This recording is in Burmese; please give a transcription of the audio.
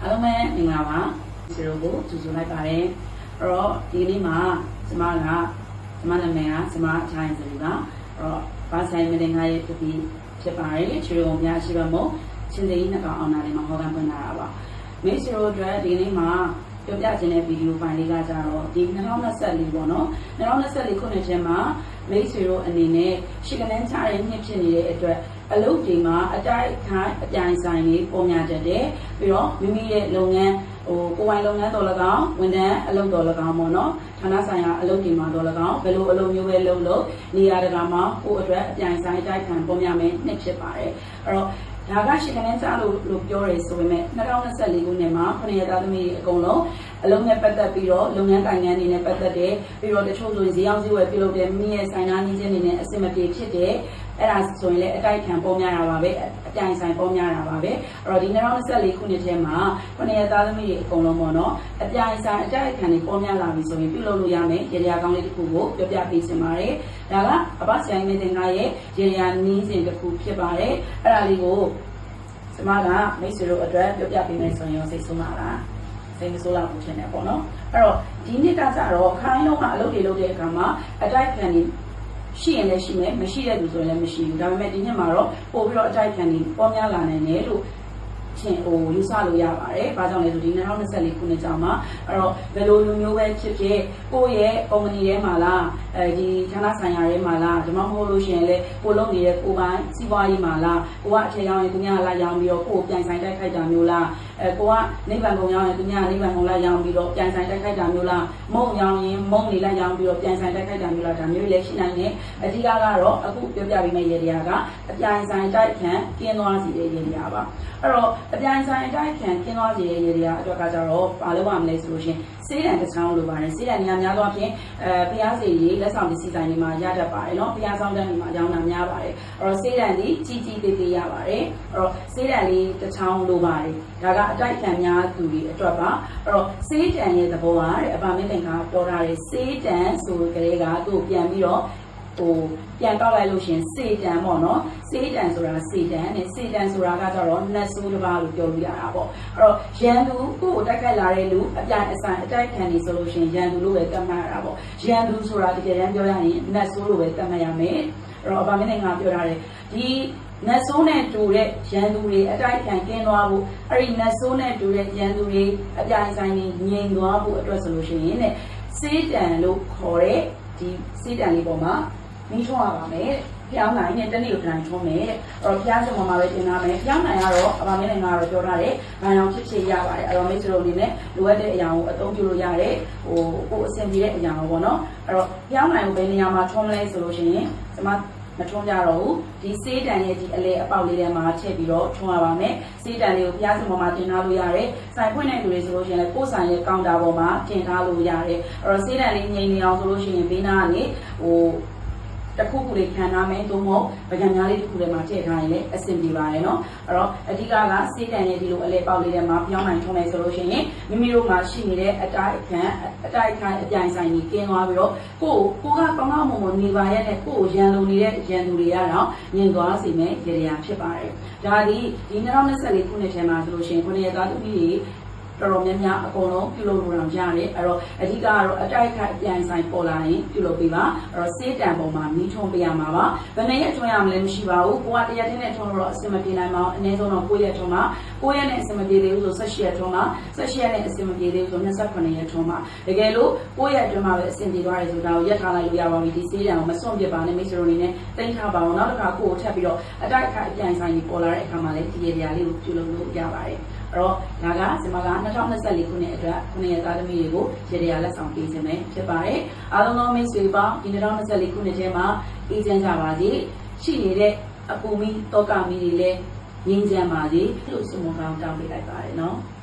အားလုံးပဲမင်္ဂလာပါဆီရိုကိုကြိုဆိုလိုက်ပါတယ်အဲ့တော့ဒီနေ့မှာကျမနာမည်ကကျမထိုင်းစီပါအဲ့တော့ဘာဆိုင်မတင်ငါရဲ့တပည့်ဖြစ်ပါတယ်ဆီရိုကိုများရှိပါမို့ရှင်သိန်းနှစ်ကောင်အောင်နာလေးမှာဟောကန်းဖွင့်လာတာပါမိတ်ဆီရိုအတွက်ဒီနေ့မှာပြောပြခြင်းတဲ့ဗီဒီယိုဖိုင်လေးကကြတော့ဒီ2024ပေါ့နော်2024ခုနှစ်ထဲမှာမိတ်ဆွေတို့အနေနဲ့ရှစ်ကနန်းချတဲ့နှစ်ဖြစ်နေတဲ့အတွက်အလုပ်တွေမှာအတိုက်ခိုင်းအပြိုင်ဆိုင်တွေပုံများတတ်တယ်ပြီးတော့မိမိရဲ့လုပ်ငန်းကိုယ်ပိုင်လုပ်ငန်းတော်၎င်းဝန်ထမ်းအလုပ်တော်၎င်းပေါ့နော်ဌာနဆိုင်ရာအလုပ်တွေမှာတော်၎င်းဘယ်လိုအလုပ်မျိုးပဲလုပ်လို့နေရာတကာမှာကိုယ့်အတွက်အပြိုင်ဆိုင်အတိုက်ခံပုံများမယ်နှစ်ဖြစ်ပါတယ်အဲ့တော့ဒါကရှစ်ကနန်းချလို့ပြောရဲဆိုပေမဲ့2024ခုနှစ်မှာ9ရက်သားသမီးတွေအကုန်လုံးအလုံးနဲ့ပတ်သက်ပြီးတော့လုပ်ငန်းကိုင်ငန်းတွေနဲ့ပတ်သက်တယ်ပြီးတော့တချို့ဆိုရင်ဈေးအောင်ဈေးဝယ်ပြုလုပ်တယ်မိရဲ့ဆိုင်နာနည်းချင်းတွေနဲ့အဆင်မပြေဖြစ်တယ်အဲ့ဒါဆိုရင်လည်းအတိုက်ခံပေါ်များတာပါပဲအပြိုင်ဆိုင်ပေါ်များတာပါပဲအဲ့တော့ဒီ2024ခုနှစ်ထဲမှာ9ရက်သားသမီးတွေအကုန်လုံးပေါ့နော်အပြိုင်ဆိုင်အတိုက်ခံတွေပေါ်များလာပြီဆိုရင်ပြုလုပ်လို့ရမယ်ရေရာကောင်းလေးတစ်ခုကိုပြောပြပေးချင်ပါတယ်ဒါကအဘဆိုင်နေတင်ကရဲ့ရေရာနီးစဉ်တစ်ခုဖြစ်ပါတယ်အဲ့ဒါလေးကိုကျမကမိတ်ဆွေတို့အတွက်ပြောပြပေးမယ်ဆိုရင်စိတ်ဆိုးမှာလားစိတ်မဆိုးလောက်ဘူးဖြစ်နေပေါ့နော်အဲ့တော့ဒီနှစ်ကကြတော့ခိုင်းလုံးကအလုပ်တွေလုပ်တဲ့အခါမှာအတိုက်ခံတွေရှိရင်လည်းရှိမယ်မရှိတဲ့သူဆိုရင်လည်းမရှိဘူးဒါပေမဲ့ဒီနှစ်မှာတော့ပို့ပြီးတော့အတိုက်ခံတွေပေါ်များလာနိုင်တယ်လို့ချင်းယူဆလို့ရပါတယ်။ဘာကြောင့်လဲဆိုဒီ2024ခုနှစ်ကျောင်းမှာအဲ့တော့ဘယ်လိုလူမျိုးပဲဖြစ်ဖြစ်ကိုယ့်ရဲ့ကုမ္ပဏီထဲမှာလားဒီဌာနဆိုင်ရာထဲမှာလားဒီမှာမဟုတ်လို့ရှိရင်လေကိုလုပ်နေတဲ့ကိုပိုင်းစီးပွားရေးမှာလားကိုကအထည်ရောင်းရင်သူများလာရောင်းပြီးတော့ကိုပြိုင်ဆိုင်တိုက်ခိုက်တာမျိုးလားကိုကနိဗ္ဗာန်ကုန်ရောင်းရင်သူများနိဗ္ဗာန်ကုန်လိုက်ရောင်းပြီးတော့ပြိုင်ဆိုင်တိုက်ခိုက်တာမျိုးလားမုံရောင်းရင်မုံနေလိုက်ရောင်းပြီးတော့ပြိုင်ဆိုင်တိုက်ခိုက်တာမျိုးလားဒါမျိုးလည်းရှိနိုင်တယ်အဓိကကတော့အခုပြောပြပေးမယ့်ရေတရားကအပြိုင်ဆိုင်တိုက်ခံကျင်းသွားစီတဲ့ရေတရားပါအဲ့တော့အပြိုင်ဆိုင်တိုက်ခံကျင်းသွားစီတဲ့ရေတရားအတွက်ကကြတော့ဘာလို့ရမလဲဆိုလို့ရှင်စေးတံတစ်ချောင်းလိုပါတယ်စေးတံနေရာများသောအားဖြင့်ဖျားစီရေးလက်ဆောင်ပစ္စည်းဆိုင်တွေမှာရတတ်ပါတယ်နော်ဖျားဆောင်တန်းတွေမှာရောင်းတာများပါတယ်အဲ့တော့စေးတံဒီကြီးကြီးသေးသေးရပါတယ်အဲ့တော့စေးတံလေးတစ်ချောင်းလိုပါတယ်ဒါကအတိုက်ခံများသူတွေအတွက်ပါအဲ့တော့စေးတံရဲ့သဘောကတဲ့အပါမင်းသင်္ကာပြောထားတဲ့စေးတံဆိုကြတဲ့ကသူ့ပြန်ပြီးတော့ပြန်ကောက်လိုက်လို့ရှင်စေတံပေါ့နော်စေတံဆိုတာစေတံနဲ့စေတံဆိုတာကကြတော့နတ်ဆိုးတစ်ပါးလို့ပြောလို့ရတာပေါ့အဲ့တော့ရန်သူကိုတိုက်ခိုက်လာတဲ့လူအပြိုင်အဆိုင်အတိုက်ခံနေဆိုလို့ရှင်ရန်သူလို့ပဲသတ်မှတ်ရတာပေါ့ရန်သူဆိုတာတကယ်တမ်းပြောရရင်နတ်ဆိုးလို့ပဲသတ်မှတ်ရမယ်အဲ့တော့အပါမင်းသင်္ကာပြောထားတယ်ဒီနတ်ဆိုးနဲ့တူတဲ့ရန်သူတွေအတိုက်ခံကင်းသွားဖို့အဲ့ဒီနတ်ဆိုးနဲ့တူတဲ့ရန်သူတွေအပြိုင်ဆိုင်တွေငြိမ်သွားဖို့အတွက်ဆိုလို့ရှိရင်တဲ့စေတံလို့ခေါ်တဲ့ဒီစေတံလေးပေါ်မှာမီးထွန်းရပါမယ်ဖျောင်းနိုင်နဲ့တနေ့ကိုပြန်ထွန်းမယ်အဲ့တော့ဖျားစံပေါ်မှာပဲတင်ထားမယ်ဖျောင်းနိုင်ကတော့အပါမင်းနိုင်ငံကတော့ပြောထားတယ်ဘာအောင်ဖြစ်ရပါတယ်အဲ့တော့မိတ်ဆွေတို့အနေနဲ့လိုအပ်တဲ့အရာကိုအသုံးပြုလို့ရတယ်ကိုအဆင်ပြေတဲ့အရာကိုပေါ့နော်အဲ့တော့ဖျောင်းနိုင်ကိုဘယ်နေရာမှာထွန်းမလဲဆိုလို့ရှိရင်ကျွန်မမထွန်းကြတော့ဘူးဒီစေးတံရဲ့ဒီအလဲအပေါက်လေးထဲမှာထည့်ပြီးတော့ထွန်းရပါမယ်စေးတံလေးကိုဖျားစံပေါ်မှာတင်ထားလို့ရတယ်ဆိုင်ဖွင့်တဲ့လူတွေဆိုလို့ရှိရင်လည်းကိုယ်ဆိုင်ရဲ့ကောင်တာပေါ်မှာတင်ထားလို့ရတယ်အဲ့တော့စေးတံလေးငြိမ်နေအောင်ဆိုလို့ရှိရင်ဘေးနားကနေတခုခုလေးခံထားမယ်သို့မဟုတ်ဗကြံများလေးတစ်ခုထဲမှာထည့်ထားရင်လည်းအဆင်ပြေပါတယ်နော်အဲ့တော့အဓိကစေးတံရဲ့ဒီလိုအလဲပေါက်လေးထဲမှာပြောင်းနိုင်ထုံးမယ်ဆိုလို့ရှိရင်မိမိတို့မှာရှိနေတဲ့အတိုက်ခံအပြိုင်ဆိုင်ကြီးကင်းသွားပြီးတော့ကိုကကောင်းကောင်းမွန်မွန်နေပါရဲ့နဲ့ကိုရန်လိုနေတဲ့ရန်သူတွေကတော့ညင်သွားစေမယ်ရေရာဖြစ်ပါတယ်ဒါဒီ2024ခုနှစ်ထဲမှာဆိုလို့ရှိရင်9ရက်သားသမီးတွေတော်တော်များများအကုန်လုံးပြုလုပ်လို့ရတယ်အဲ့တော့အဓိကကတော့အတိုက်ခိုက်အပြိုင်ဆိုင်ပေါ်လာရင်ပြုလုပ်ပေးပါအဲ့တော့စေးတံပေါ်မှာမီးထွန်းပေးရမှာပါဘယ်နှစ်ရက်ထွန်းရမလဲမရှိပါဘူးကိုကတရက်တည်းနဲ့ထွန်းလို့တော့အဆင်မပြေနိုင်ပါဘူးအနည်းဆုံးတော့9ရက်ထွန်းပါ9ရက်နဲ့အဆင်မပြေသေးဘူးဆို18ရက်ထွန်းပါ18ရက်နဲ့အဆင်မပြေသေးဘူးဆို28ရက်ထွန်းပါတကယ်လို့9ရက်အတွင်းမှာပဲအဆင်ပြေသွားတယ်ဆိုတော့ရက်ထားလိုက်လို့ရပါပြီဒီစေးတံကိုမစွန့်ပစ်ပါနဲ့မိတ်ဆွေတို့အနေနဲ့တိတ်ထားပါအောင်နောက်တစ်ခါကိုထပ်ပြီးတော့အတိုက်ခိုက်အပြိုင်ဆိုင်ကြီးပေါ်လာတဲ့အခါမှာလည်းဒီရေရာလေးကိုပြုလုပ်လို့ရပါတယ်အဲ့တော့ဒါကကျွန်မက2024ခုနှစ်အတွက်9ရက်သားသမီးတွေကိုရေတရားလက်ဆောင်ပေးခြင်းပဲဖြစ်ပါတယ်အားလုံးသောမိတ်ဆွေပေါင်းဒီ2024ခုနှစ်ထဲမှာအေးချမ်းကြပါစေရှိနေတဲ့အပူမီတောကမီတွေလည်းငြိမ်းချမ်းပါစေလို့ဆုမွန်ကောင်းတောင်းပေးလိုက်ပါတယ်နော်